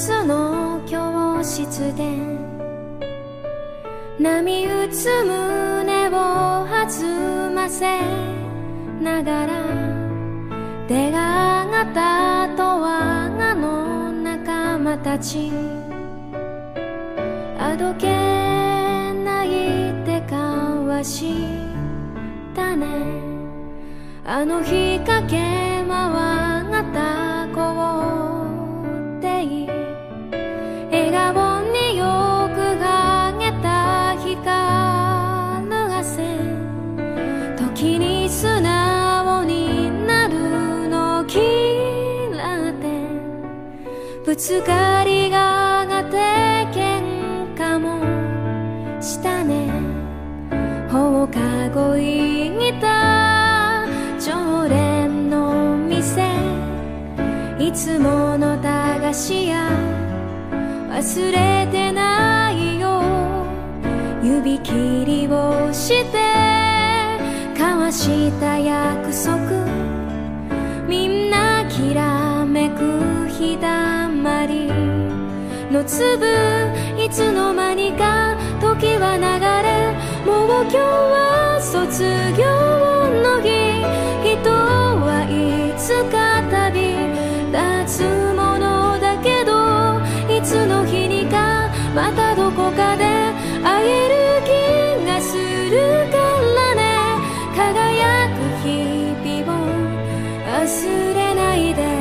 術の教室で波打つ胸を弾ませながら出が上がったと我がの仲間たちあどけない手交わしたねあの日駆け回った校庭笑顔によくはげた光る汗時に素直になるの嫌ってぶつかりががって喧嘩もしたね放課後行った常連の店いつもの駄菓子屋忘れてないよ指切りをして交わした約束みんなきらめく日だまりの粒いつの間にか時は流れもう今日は卒業の日人はいつか旅立つものだけどいつの日にかまたどこかで会える気がするからね輝く日々を忘れないで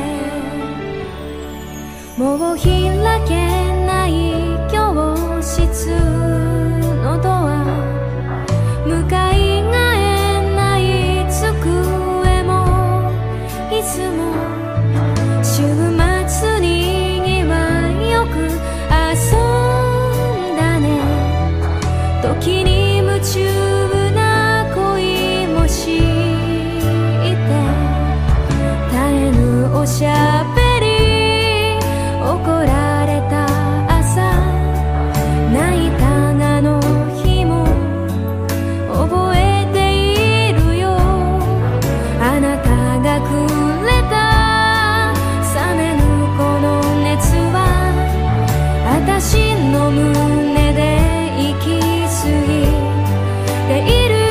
もう開けない教室のドア向かいがえない机もいつも週末ににはよく遊んだね時に夢中な恋もして絶えぬおしゃべり怒られた朝泣いたあの日も覚えているよあなたがくれた冷めぬこの熱は私の胸で息継ぎている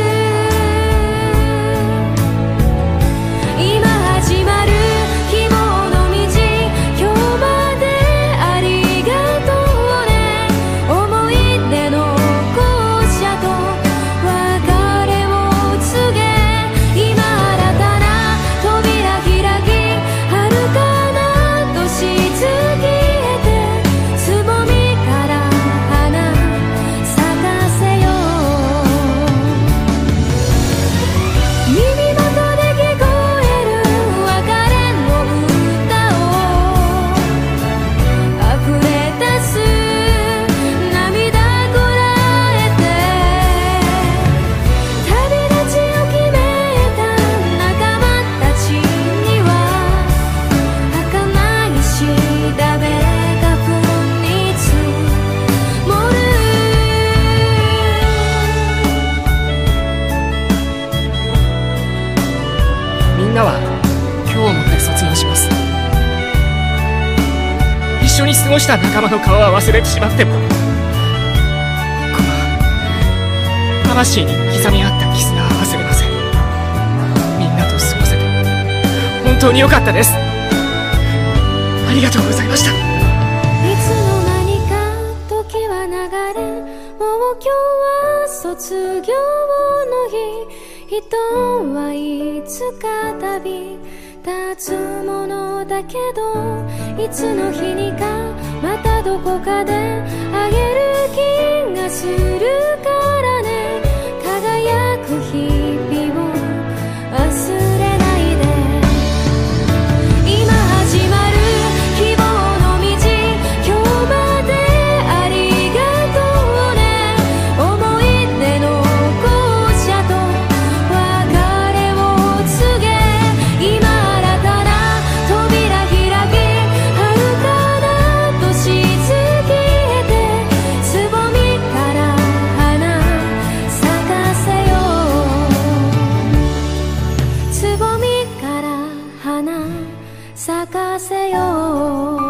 今始まる希望の道今日までありがとうね思い出の校舎と別れを告げ今新たな扉開き遥かな年月へてつぼみから花咲かせよう耳元で聞こえる別れの歌を溢れ出す涙こらえて旅立ちを決めた仲間たちには儚い調べが降り積もるみんなは今日をもって卒業します一緒に過ごした仲間の顔は忘れてしまっても僕は魂に刻み合った絆は忘れませんみんなと過ごせて本当に良かったですありがとうございましたいつの間にか時は流れもう今日は卒業の日人はいつか旅立つものだけどいつの日にかまたどこかで会える気がするからね輝く日々を忘れないで今始まる希望の道今日までありがとうね思い出の校舎と別れを告げ今新たな扉開き遥かな年月へてつぼみから花咲かせようつぼみから花咲かせよう